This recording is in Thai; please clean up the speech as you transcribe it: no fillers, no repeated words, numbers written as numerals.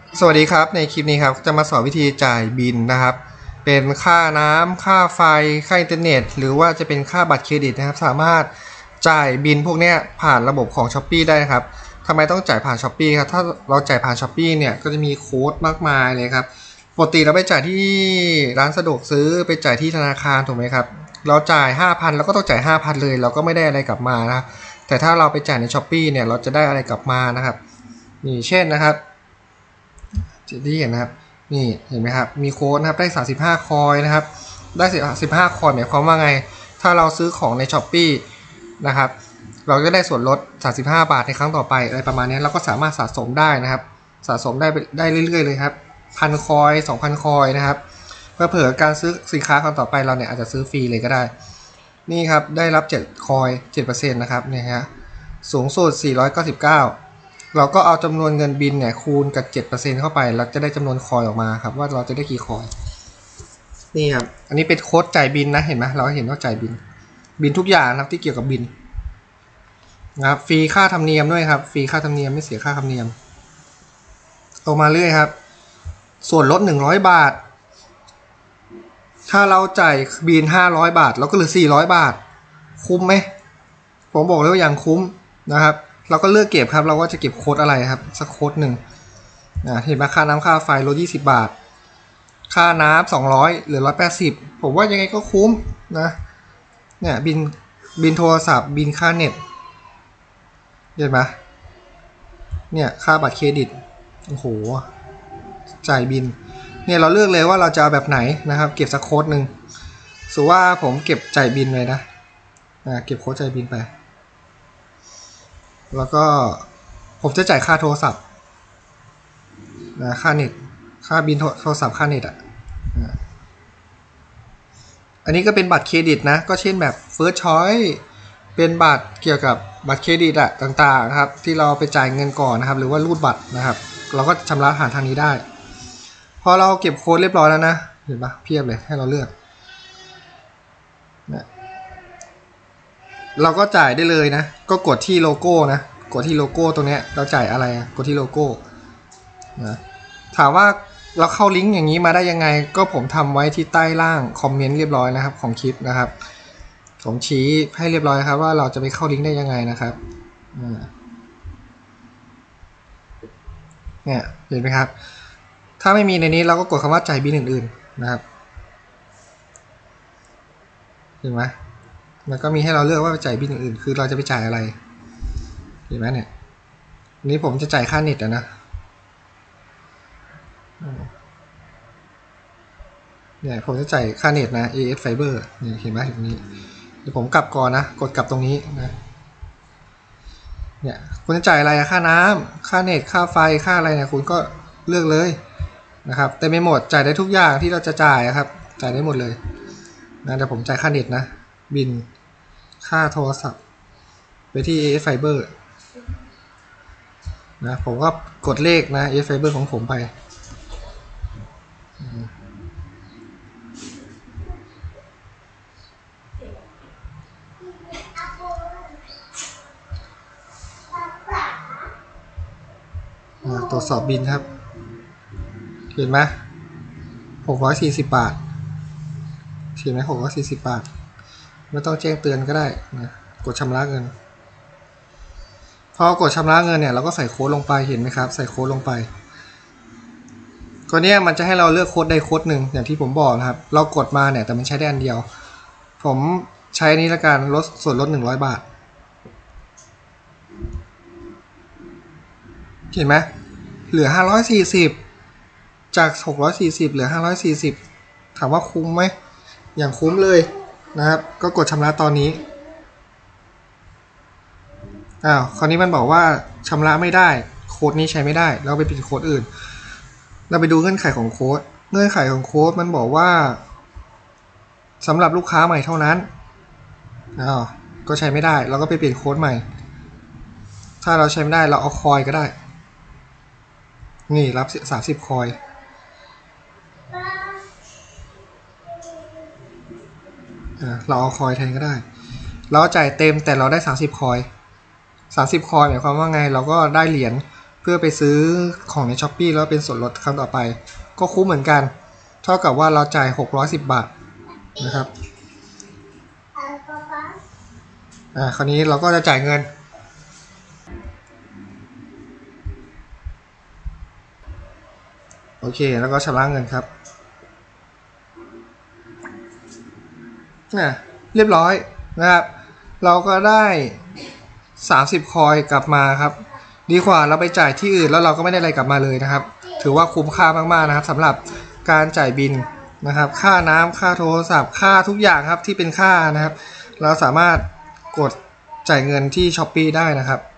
สวัสดีครับในคลิปนี้ครับจะมาสอนวิธีจ่ายบิลนะครับเป็นค่าน้ำค่าไฟค่าอินเทอร์เน็ตหรือว่าจะเป็นค่าบัตรเครดิตนะครับสามารถจ่ายบิลพวกนี้ผ่านระบบของ Shopee ได้ครับทำไมต้องจ่ายผ่าน Shopee ครับถ้าเราจ่ายผ่าน Shopee เนี่ยก็จะมีโค้ดมากมายเลยครับปกติเราไปจ่ายที่ร้านสะดวกซื้อไปจ่ายที่ธนาคารถูกไหมครับเราจ่าย 5,000 แล้วก็ต้องจ่าย 5,000 เลยเราก็ไม่ได้อะไรกลับมานะแต่ถ้าเราไปจ่ายใน Shopee เนี่ยเราจะได้อะไรกลับมานะครับนี่เช่นนะครับที่เห็นนะครับนี่เห็นไหมครับมีโค้ดนะครับได้35คอยนะครับได้35คอยหมายความว่าไงถ้าเราซื้อของใน Shopee นะครับเราจะได้ส่วนลด35บาทในครั้งต่อไปอะไรประมาณนี้เราก็สามารถสะสมได้นะครับสะสมได้เรื่อยๆเลยครับ1,000คอย2,000คอยนะครับเพื่อเผื่อการซื้อสินค้าครั้งต่อไปเราเนี่ยอาจจะซื้อฟรีเลยก็ได้นี่ครับได้รับ7คอย 7% นะครับเนี่ยฮะสูงสุด499เราก็เอาจำนวนเงินบินเนี่ยคูณกับ 7% เข้าไปเราจะได้จำนวนคอยออกมาครับว่าเราจะได้กี่คอยนี่ครับอันนี้เป็นโค้ดจ่ายบินนะเห็นไหมเราเห็นว่าจ่ายบินทุกอย่างนะครับที่เกี่ยวกับบินนะครับฟรีค่าธรรมเนียมด้วยครับฟรีค่าธรรมเนียมไม่เสียค่าธรรมเนียมลงมาเรื่อยครับส่วนลด100บาทถ้าเราจ่ายบิน500บาทเราก็เหลือ400บาทคุ้มไหมผมบอกเลยว่าอย่างคุ้มนะครับเราก็เลือกเก็บครับเราว่าจะเก็บโค้ดอะไรครับสักโค้ดหนึ่งเห็นไหมค่าน้ำค่าไฟลด20บาทค่าน้ำ200เหลือ180ผมว่ายังไงก็คุ้มนะเนี่ยบินโทรศัพท์บินค่าเน็ตเห็นไหมเนี่ยค่าบัตรเครดิตโอ้โหจ่ายบินเนี่ยเราเลือกเลยว่าเราจะเอาแบบไหนนะครับเก็บสักโค้ดหนึ่งสมมุติว่าผมเก็บจ่ายบินเลยนะเก็บโค้ดจ่ายบินไปแล้วก็ผมจะจ่ายค่าโทรศัพท์ค่าเน็ตค่าบินโทรศัพท์ค่าเน็ตอันนี้ก็เป็นบัตรเครดิตนะก็เช่นแบบ First Choice เป็นบัตรเกี่ยวกับบัตรเครดิตต่างๆครับที่เราไปจ่ายเงินก่อนนะครับหรือว่ารูดบัตรนะครับเราก็ชำระผ่านทางนี้ได้พอเราเก็บโค้ดเรียบร้อยแล้วนะเห็นปะเพียบเลยให้เราเลือกนะเราก็จ่ายได้เลยนะก็กดที่โลโก้นะกดที่โลโก้ตรงนี้เราจ่ายอะไรกดที่โลโก้นะถามว่าเราเข้าลิงก์อย่างนี้มาได้ยังไงก็ผมทำไว้ที่ใต้ล่างคอมเมนต์เรียบร้อยนะครับของคลิปนะครับผมชี้ให้เรียบร้อยครับว่าเราจะไปเข้าลิงก์ได้ยังไงนะครับเนี่ยเห็นไหมครับถ้าไม่มีในนี้เราก็กดคำว่าจ่ายบิลอื่นๆนะครับเห็นไหมแล้วก็มีให้เราเลือกว่าจ่ายบิลอื่นๆคือเราจะไปจ่ายอะไรเห็นไหมเนี่ยนี้ผมจะจ่ายค่าเน็ตนะเนี่ยผมจะจ่ายค่าเน็ตนะ AS Fiber เนี่ยเห็นไหมตรงนี้เดี๋ยวผมกลับก่อนนะกดกลับตรงนี้นะเนี่ยคุณจะจ่ายอะไรค่าน้ำค่าเน็ตค่าไฟค่าอะไรเนี่ยคุณก็เลือกเลยนะครับแต่ไม่หมดจ่ายได้ทุกอย่างที่เราจะจ่ายครับจ่ายได้หมดเลยนะเดี๋ยวผมจ่ายค่าเน็ตนะบินค่าโทรศัพท์ไปที่ AS Fiber นะผมก็กดเลขนะ AS Fiber ของผมไปตรวจสอบบินครับเห็นไหม640บาทเห็นไหม640บาทไม่ต้องแจ้งเตือนก็ได้นะกดชำระเงินพอกดชำระเงินเนี่ยเราก็ใส่โค้ดลงไปเห็นไหมครับใส่โค้ดลงไปก็เนี้ยมันจะให้เราเลือกโค้ดใดโค้ดหนึ่งอย่างที่ผมบอกนะครับเรากดมาเนี่ยแต่มันใช้ได้อันเดียวผมใช้นี้ละกันลดส่วนลด100บาทเห็นไหมเหลือ540จาก640เหลือ540ถามว่าคุ้มไหมอย่างคุ้มเลยนะครับก็กดชำระตอนนี้คราวนี้มันบอกว่าชำระไม่ได้โค้ดนี้ใช้ไม่ได้เราไปเปลี่ยนโค้ดอื่นเราไปดูเงื่อนไขของโค้ดเงื่อนไขของโค้ดมันบอกว่าสำหรับลูกค้าใหม่เท่านั้นก็ใช้ไม่ได้เราก็ไปเปลี่ยนโค้ดใหม่ถ้าเราใช้ไม่ได้เราเอาคอยก็ได้นี่รับ30คอยเราเอาคอยแทนก็ได้เราจ่ายเต็มแต่เราได้30คอย30คอยหมายความว่าไงเราก็ได้เหรียญเพื่อไปซื้อของใน Shopee แล้วเป็นส่วนลดครั้งต่อไปก็คุ้มเหมือนกันเท่ากับว่าเราจ่าย610 บาทนะครับคราวนี้เราก็จะจ่ายเงินโอเคแล้วก็ชำระเงินครับเรียบร้อยนะครับเราก็ได้30 คอยกลับมาครับดีกว่าเราไปจ่ายที่อื่นแล้วเราก็ไม่ได้อะไรกลับมาเลยนะครับถือว่าคุ้มค่ามากๆนะครับสำหรับการจ่ายบิลนะครับค่าน้ำค่าโทรศัพท์ค่าทุกอย่างครับที่เป็นค่านะครับเราสามารถกดจ่ายเงินที่ Shopee ได้นะครับ